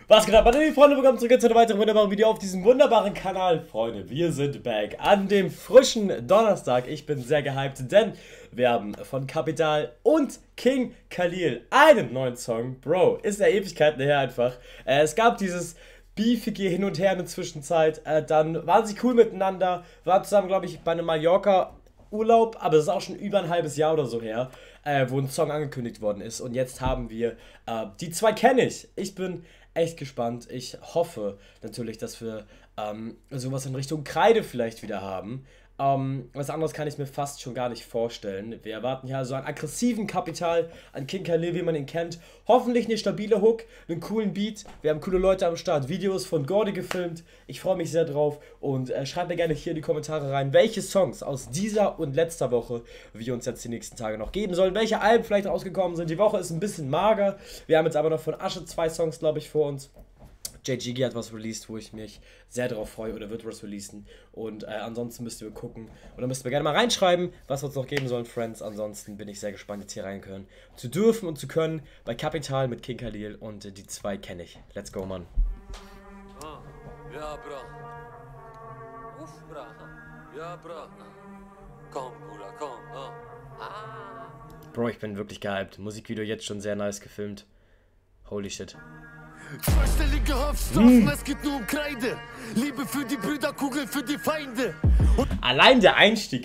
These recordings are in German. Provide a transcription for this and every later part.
Was geht ab, meine lieben Freunde, willkommen zurück zu einem weiteren wunderbaren Video auf diesem wunderbaren Kanal. Freunde, wir sind back an dem frischen Donnerstag. Ich bin sehr gehypt, denn wir haben von Capital und King Khalil einen neuen Song. Bro, ist ja Ewigkeiten her einfach. Es gab dieses beefige Hin und Her in der Zwischenzeit. Dann waren sie cool miteinander, waren zusammen, glaube ich, bei einem Mallorca-Urlaub, aber das ist auch schon über ein halbes Jahr oder so her, wo ein Song angekündigt worden ist. Und jetzt haben wir, die zwei kenne ich. Ich bin echt gespannt. Ich hoffe natürlich, dass wir sowas in Richtung Kreide vielleicht wieder haben. Was anderes kann ich mir fast schon gar nicht vorstellen. Wir erwarten ja so einen aggressiven Capital an King Khalil, wie man ihn kennt. Hoffentlich eine stabile Hook, einen coolen Beat. Wir haben coole Leute am Start, Videos von Gordy gefilmt. Ich freue mich sehr drauf und schreibt mir gerne hier in die Kommentare rein, welche Songs aus dieser und letzter Woche wir uns jetzt die nächsten Tage noch geben sollen. Welche Alben vielleicht rausgekommen sind. Die Woche ist ein bisschen mager. Wir haben jetzt aber noch von Asche 2 Songs, glaube ich, vor uns. JGG hat was released, wo ich mich sehr darauf freue, oder wird was releasen. Und ansonsten müsst ihr gucken, oder müsst ihr gerne mal reinschreiben, was wir uns noch geben sollen, Friends. Ansonsten bin ich sehr gespannt, jetzt hier rein zu dürfen und zu können bei Capital mit King Khalil, und die zwei kenne ich. Let's go, Mann. Ja, bra. Uff, bra. Ja, bra. Komm, Bruder, komm. Bro, ich bin wirklich gehypt. Musikvideo jetzt schon sehr nice gefilmt. Holy shit. Zweistellige Haftstrafen, es geht nur um Kreide. Liebe für die Brüder, Kugel für die Feinde. Allein der Einstieg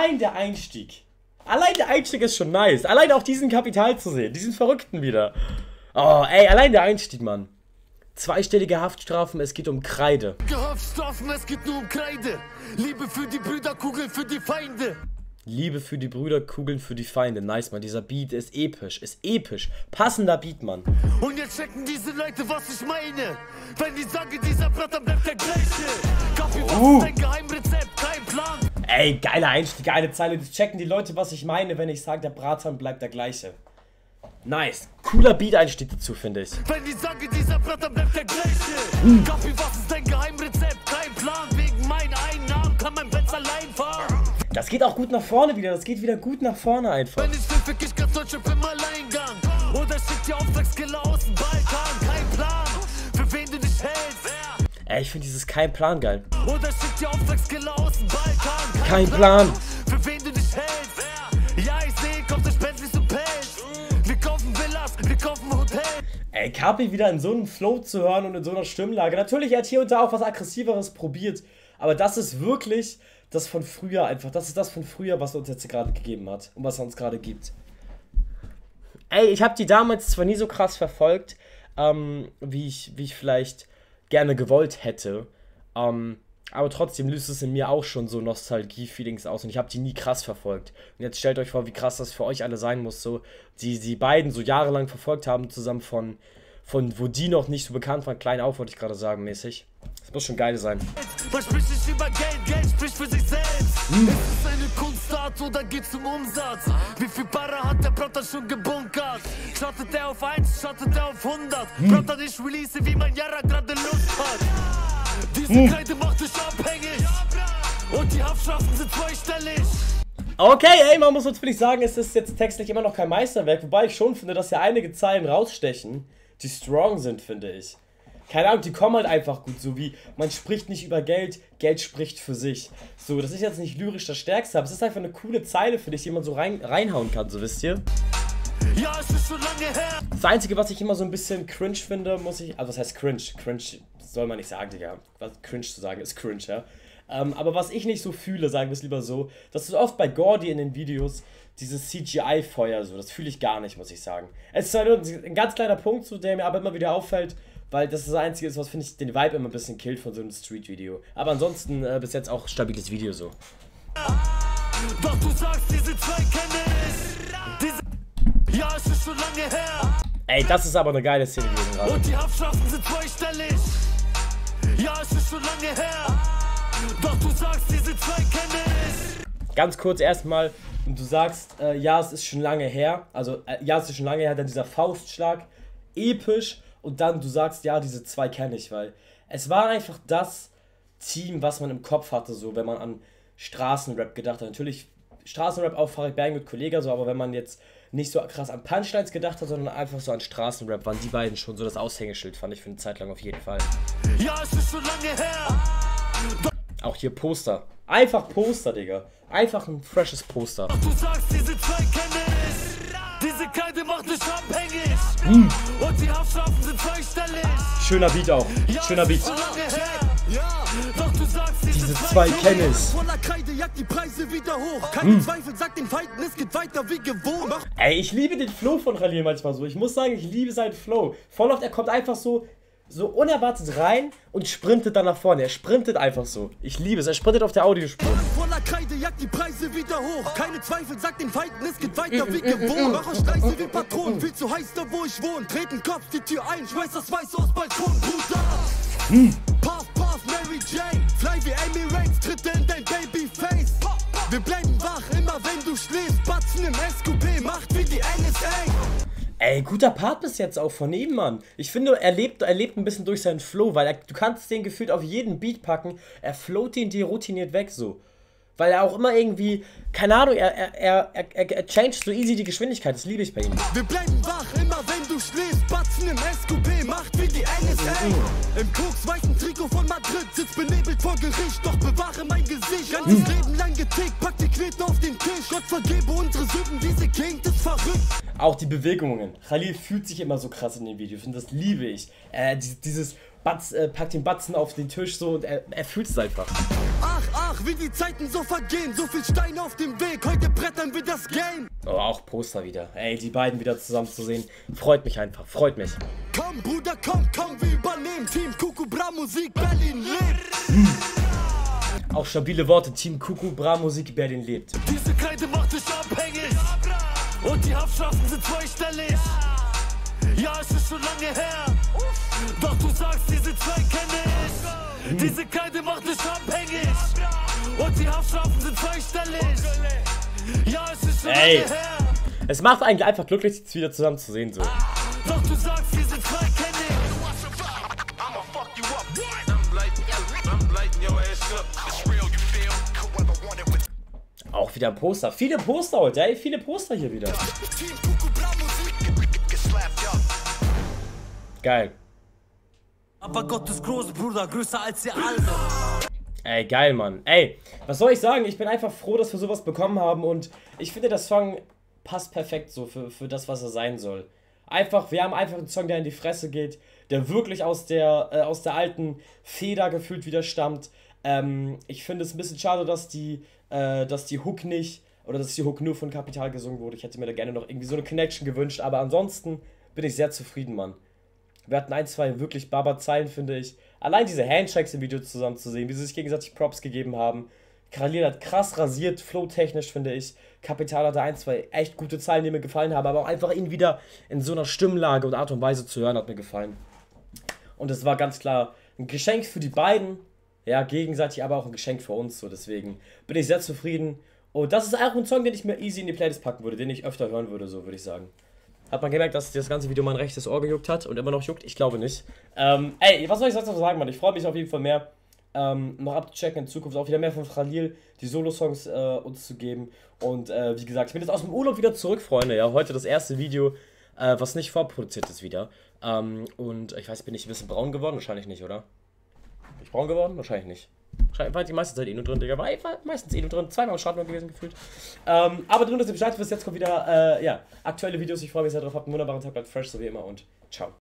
ist schon nice. Allein auch diesen Kapital zu sehen, diesen Verrückten wieder. Oh, ey, allein der Einstieg, Mann. Zweistellige Haftstrafen, es geht um Kreide. Haftstrafen, es geht nur um Kreide. Liebe für die Brüder, Kugel für die Feinde. Liebe für die Brüder, Kugeln für die Feinde. Nice, Mann. Dieser Beat ist episch. Passender Beat, Mann. Und jetzt checken diese Leute, was ich meine. Wenn ich sage, dieser Blatt, dann bleibt der gleiche. Kaffee, was ist dein Geheimrezept? Kein Plan. Ey, geiler Einstieg, geile Zeile. Das checken die Leute, was ich meine, wenn ich sage, der Bratan bleibt der gleiche. Nice. Cooler Beat-Einstieg dazu, finde ich. Wenn ich sage, dieser Blatt, dann bleibt der gleiche. Kaffee, was ist dein Geheimrezept? Kein Plan. Wegen meinen Einnahmen kann mein Benz allein fahren. Das geht auch gut nach vorne wieder. Das geht wieder gut nach vorne einfach. Wenn ich will, fick ich ganz Deutschland im Alleingang. Oder schickt dir Auftragskiller aus dem Balkan. Kein Plan, für wen du dich hältst. Ey, ich finde dieses Kein Plan geil. Oder schickt dir Auftragskiller aus dem Balkan. Kein Plan. Für wen du dich hältst. Ja, ich sehe, kommt das Bentley zum Pelz. Wir kaufen Villas, wir kaufen Hotels. Ey, Kapi wieder in so einem Flow zu hören und in so einer Stimmlage. Natürlich, er hat hier und da auch was Aggressiveres probiert. Aber das ist wirklich das von früher einfach. Das ist das von früher, was er uns jetzt gerade gegeben hat. Und was er uns gerade gibt. Ey, ich habe die damals zwar nie so krass verfolgt, wie ich vielleicht gerne gewollt hätte. Aber trotzdem löst es in mir auch schon so Nostalgie-Feelings aus. Und ich habe die nie krass verfolgt. Und jetzt stellt euch vor, wie krass das für euch alle sein muss. So, die beiden so jahrelang verfolgt haben, zusammen von wo die noch nicht so bekannt waren. Klein auf, wollte ich gerade sagen, mäßig. Das muss schon geil sein. Man spricht nicht über Geld, Geld spricht für sich selbst. Ist es eine Kunstart oder geht's um Umsatz? Wie viel Barre hat der Brother schon gebunkert? Schottet er auf 1, schottet er auf 100. Brother, ich release, wie mein Jara gerade Lust hat. Diese Kreide macht dich abhängig. Und die Haftstrafen sind zweistellig. Okay, ey, man muss natürlich sagen, es ist jetzt textlich immer noch kein Meisterwerk. Wobei ich schon finde, dass ja einige Zeilen rausstechen, die strong sind, finde ich. Keine Ahnung, die kommen halt einfach gut, so wie, man spricht nicht über Geld, Geld spricht für sich. So, das ist jetzt nicht lyrisch das Stärkste, aber es ist einfach eine coole Zeile für dich, die man so reinhauen kann, so wisst ihr. Ja, es ist schon lange her. Das Einzige, was ich immer so ein bisschen cringe finde, also was heißt cringe? Cringe soll man nicht sagen, Digga. Was cringe zu sagen ist cringe, ja. Aber was ich nicht so fühle, sagen wir es lieber so, das ist oft bei Gordy in den Videos, dieses CGI-Feuer so, das fühle ich gar nicht, muss ich sagen. Es ist nur ein ganz kleiner Punkt, so, der mir aber immer wieder auffällt, weil das das Einzige ist, was, finde ich, den Vibe immer ein bisschen killt von so einem Street-Video. Aber ansonsten bis jetzt auch stabiles Video so. Doch du sagst, diese zwei kenne ich. Ja, es ist schon lange her. Ey, das ist aber eine geile Szene gewesen gerade. Und die Haftstrafen sind zweistellig. Ja, es ist schon lange her. Doch du sagst, diese zwei kenne ich. Ganz kurz erstmal, und du sagst, ja, es ist schon lange her. Also, ja, es ist schon lange her, dann dieser Faustschlag. Episch. Und dann du sagst, ja, diese zwei kenne ich, weil es war einfach das Team, was man im Kopf hatte, so, wenn man an Straßenrap gedacht hat. Natürlich Straßenrap auch Farid Bang mit Kollega, so, aber wenn man jetzt nicht so krass an Punchlines gedacht hat, sondern einfach so an Straßenrap, waren die beiden schon so das Aushängeschild, fand ich für eine Zeit lang auf jeden Fall. Ja, es ist schon lange her. Auch hier Poster. Einfach Poster, Digga. Einfach ein freshes Poster. Doch du sagst, diese zwei kenne ich. Diese Kette macht dich abhängig. Und die Haftstrafen sind zweistellig. Schöner Beat auch. Schöner Beat. Ja, doch du sagst, Diese zwei kenne ich. Voller Kreide jagt die Preise wieder hoch. Keine Zweifel, sagt den Feinden, es geht weiter wie gewohnt. Ey, ich liebe den Flow von Khalil manchmal so. Ich muss sagen, ich liebe seinen Flow. Voll oft, er kommt einfach so unerwartet rein und sprintet dann nach vorne. Er sprintet einfach so. Ich liebe es. Er sprintet auf der Audiospur. Voller Kreide jagt die Preise wieder hoch. Keine Zweifel, sagt den Feinden, es geht weiter wie gewohnt. Mach euch leise wie Patronen, viel zu heiß da wo ich wohne. Treten Kopf die Tür ein, schmeiß das Weiß aus Balkon, Bruder. Puff, Puff, Mary Jane, fly wie Amy Reigns, tritt in dein Babyface. Wir bleiben wach, immer wenn du schläfst. Batzen im SQP, macht wie die NSA. Ey, guter Part bis jetzt auch von ihm, Mann. Ich finde, er lebt ein bisschen durch seinen Flow, weil du kannst den gefühlt auf jeden Beat packen. Er float ihn dir routiniert weg so. Weil er auch immer irgendwie, keine Ahnung, er changed so easy die Geschwindigkeit. Das liebe ich bei ihm. Wir bleiben wach, immer wenn du schläfst. Batzen im SQP, macht wie die NSA. Im Koks weißen Trikot von Madrid, sitzt benebelt vor Gericht. Doch bewahre mein Gesicht. Ganzes Leben lang getickt, pack die Knete auf den Tisch. Gott vergebe unsere Sünden, diese Gegend ist verrückt. Auch die Bewegungen. Khalil fühlt sich immer so krass in den Videos und das liebe ich. Dieses packt den Batzen auf den Tisch so und er fühlt es einfach. Ach, wie die Zeiten so vergehen. So viel Steine auf dem Weg, heute brettern wir das Game. Oh, auch Poster wieder. Ey, die beiden wieder zusammen zu sehen, freut mich einfach, freut mich. Komm, Bruder, komm, wir übernehmen. Team Kuku Bra Musik, Berlin lebt. Auch stabile Worte, Team Kuku Bra Musik, Berlin lebt. Diese Kreide macht dich abhängig. Und die Haftstrafen sind zweistellig. Ja, es ist schon lange her. Doch du sagst, diese zwei kenne ich. Diese Kreide macht dich abhängig. Und die Haftstrafen sind zweistellig. Ja, es ist schon lange her. Es macht eigentlich einfach glücklich, jetzt wieder zusammen zu sehen so. Doch du sagst, diese zwei kenne ich. Auch wieder ein Poster. Viele Poster heute, ey. Viele Poster hier wieder. Geil. Aber Gott ist groß, Bruder, größer als ihr alle. Ey, geil, Mann. Ey, was soll ich sagen? Ich bin einfach froh, dass wir sowas bekommen haben und ich finde, der Song passt perfekt so für das, was er sein soll. Wir haben einfach einen Song, der in die Fresse geht, der wirklich aus der alten Feder gefühlt wieder stammt. Ich finde es ein bisschen schade, dass die Hook nicht, oder dass die Hook nur von Kapital gesungen wurde. Ich hätte mir da gerne noch irgendwie so eine Connection gewünscht, aber ansonsten bin ich sehr zufrieden, Mann. Wir hatten ein, zwei wirklich Baba-Zeilen, finde ich. Allein diese Handshakes im Video zusammen zu sehen, wie sie sich gegenseitig Props gegeben haben. Khalil hat krass rasiert, flow-technisch, finde ich. Kapital hatte ein, zwei echt gute Zeilen, die mir gefallen haben, aber auch einfach ihn wieder in so einer Stimmlage und Art und Weise zu hören, hat mir gefallen. Und es war ganz klar ein Geschenk für die beiden, ja, gegenseitig, aber auch ein Geschenk für uns, so, deswegen bin ich sehr zufrieden. Und das ist auch ein Song, den ich mir easy in die Playlist packen würde, den ich öfter hören würde, so würde ich sagen. Hat man gemerkt, dass das ganze Video mein rechtes Ohr gejuckt hat und immer noch juckt? Ich glaube nicht. Ey, was soll ich sonst noch sagen, Mann? Ich freue mich auf jeden Fall mehr, noch abzuchecken in Zukunft, auch wieder mehr von Khalil, die Solo-Songs uns zu geben. Und wie gesagt, ich bin jetzt aus dem Urlaub wieder zurück, Freunde. Ja, heute das erste Video, was nicht vorproduziert ist wieder. Und ich weiß, bin ich ein bisschen braun geworden? Wahrscheinlich nicht, oder? Bin ich braun geworden? Wahrscheinlich nicht. War die meiste Zeit nur drin, Digga. War meistens nur drin. Zweimal im Schaden gewesen gefühlt. Aber du, dass ihr Bescheid wisst, jetzt kommen wieder aktuelle Videos. Ich freue mich sehr drauf. Habt einen wunderbaren Tag, bleibt fresh, so wie immer und ciao.